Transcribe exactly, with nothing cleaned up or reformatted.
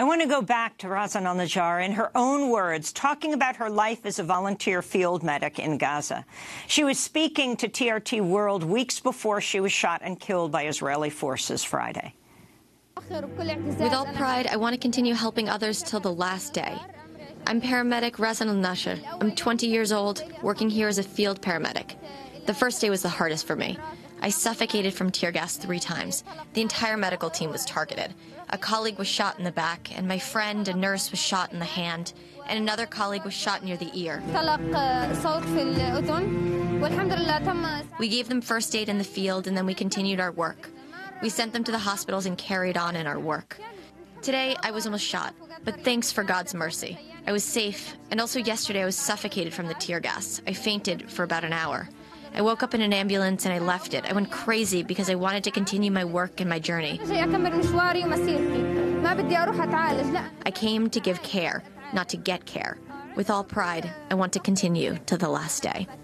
I want to go back to Razan al-Najjar in her own words, talking about her life as a volunteer field medic in Gaza. She was speaking to T R T World weeks before she was shot and killed by Israeli forces Friday. With all pride, I want to continue helping others till the last day. I'm paramedic Razan al-Najjar. I'm twenty years old, working here as a field paramedic. The first day was the hardest for me. I suffocated from tear gas three times. The entire medical team was targeted. A colleague was shot in the back, and my friend, a nurse, was shot in the hand, and another colleague was shot near the ear. We gave them first aid in the field, and then we continued our work. We sent them to the hospitals and carried on in our work. Today, I was almost shot, but thanks for God's mercy. I was safe, and also yesterday I was suffocated from the tear gas. I fainted for about an hour. I woke up in an ambulance and I left it. I went crazy because I wanted to continue my work and my journey. I came to give care, not to get care. With all pride, I want to continue to the last day.